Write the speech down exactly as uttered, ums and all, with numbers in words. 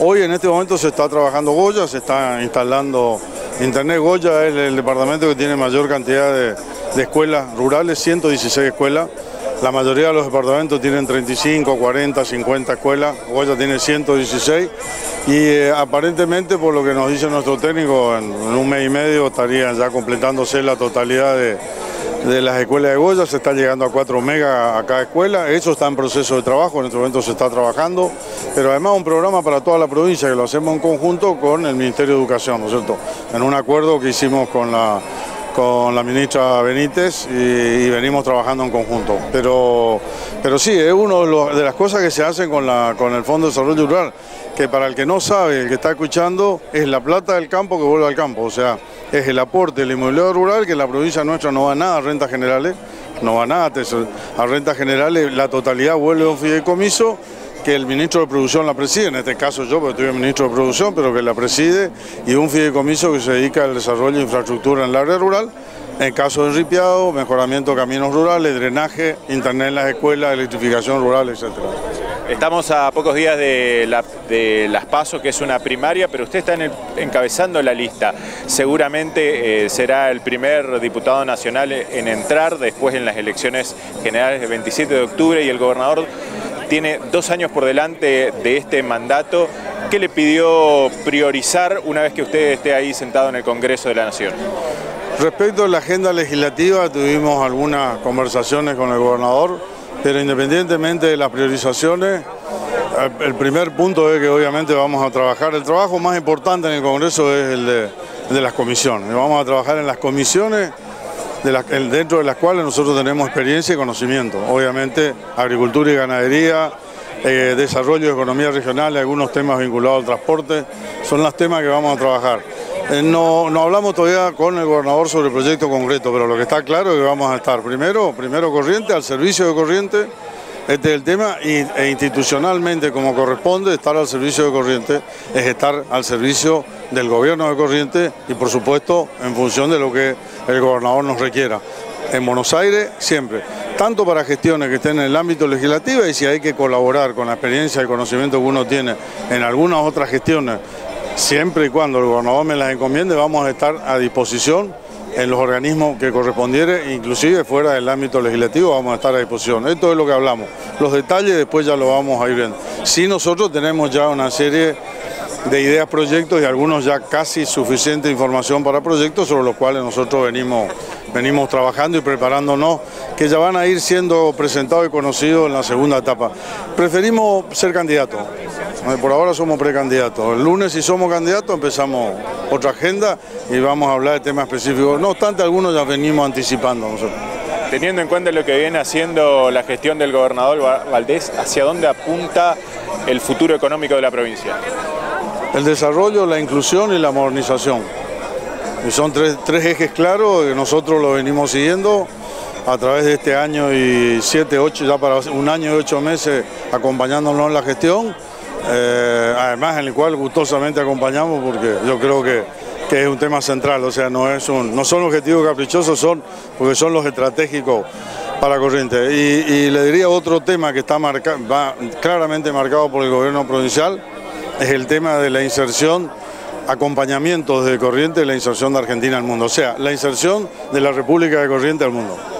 Hoy en este momento se está trabajando Goya, se está instalando Internet. Goya es el departamento que tiene mayor cantidad de, de escuelas rurales, ciento dieciséis escuelas. La mayoría de los departamentos tienen treinta y cinco, cuarenta, cincuenta escuelas. Goya tiene ciento dieciséis y eh, aparentemente, por lo que nos dice nuestro técnico, en, en un mes y medio estarían ya completándose la totalidad de, de las escuelas de Goya. Se está llegando a cuatro megas a cada escuela. Eso está en proceso de trabajo, en este momento se está trabajando. Pero además un programa para toda la provincia que lo hacemos en conjunto con el Ministerio de Educación, ¿no es cierto? En un acuerdo que hicimos con la... con la ministra Benítez y, y venimos trabajando en conjunto. Pero, pero sí, es una de, de las cosas que se hacen con, la, con el Fondo de Desarrollo Rural, que para el que no sabe, el que está escuchando, es la plata del campo que vuelve al campo. O sea, es el aporte del inmobiliario rural, que en la provincia nuestra no va nada a rentas generales, no va nada a rentas generales, la totalidad vuelve a un fideicomiso, que el ministro de Producción la preside, en este caso yo, porque estoy ministro de Producción, pero que la preside, y un fideicomiso que se dedica al desarrollo de infraestructura en el área rural, en caso de ripiado, mejoramiento de caminos rurales, drenaje, internet en las escuelas, electrificación rural, etcétera. Estamos a pocos días de, la, de las PASO, que es una primaria, pero usted está en el, encabezando la lista. Seguramente eh, será el primer diputado nacional en entrar después en las elecciones generales del veintisiete de octubre, y el gobernador tiene dos años por delante de este mandato. ¿Qué le pidió priorizar una vez que usted esté ahí sentado en el Congreso de la Nación? Respecto a la agenda legislativa, tuvimos algunas conversaciones con el gobernador, pero independientemente de las priorizaciones, el primer punto es que obviamente vamos a trabajar. El trabajo más importante en el Congreso es el de, el de las comisiones. Vamos a trabajar en las comisiones, De la, dentro de las cuales nosotros tenemos experiencia y conocimiento. Obviamente, agricultura y ganadería, eh, desarrollo de economía regional, algunos temas vinculados al transporte, son los temas que vamos a trabajar. Eh, no, no hablamos todavía con el gobernador sobre el proyecto concreto, pero lo que está claro es que vamos a estar primero, primero Corrientes, al servicio de Corrientes. Este es el tema, y, e institucionalmente, como corresponde, estar al servicio de Corrientes es estar al servicio del gobierno de Corrientes y, por supuesto, en función de lo que el gobernador nos requiera. En Buenos Aires, siempre, tanto para gestiones que estén en el ámbito legislativo, y si hay que colaborar con la experiencia y el conocimiento que uno tiene en algunas otras gestiones, siempre y cuando el gobernador me las encomiende, vamos a estar a disposición en los organismos que correspondiere, inclusive fuera del ámbito legislativo vamos a estar a disposición. Esto es lo que hablamos. Los detalles después ya lo vamos a ir viendo. Sí, nosotros tenemos ya una serie de ideas, proyectos y algunos ya casi suficiente información para proyectos sobre los cuales nosotros venimos, venimos trabajando y preparándonos, que ya van a ir siendo presentados y conocidos en la segunda etapa. Preferimos ser candidatos. Por ahora somos precandidatos. El lunes, si somos candidatos, empezamos otra agenda y vamos a hablar de temas específicos. No obstante, algunos ya venimos anticipando nosotros. Teniendo en cuenta lo que viene haciendo la gestión del gobernador Valdés, ¿hacia dónde apunta el futuro económico de la provincia? El desarrollo, la inclusión y la modernización. Y son tres, tres ejes claros que nosotros lo venimos siguiendo a través de este año y siete, ocho, ya para un año y ocho meses acompañándonos en la gestión. Eh, además en el cual gustosamente acompañamos, porque yo creo que, que es un tema central, o sea, no, es un, no son objetivos caprichosos, son porque son los estratégicos para Corrientes. Y, y le diría otro tema que está marca, va claramente marcado por el gobierno provincial, es el tema de la inserción, acompañamiento de Corrientes, la inserción de Argentina al mundo, o sea, la inserción de la República de Corrientes al mundo.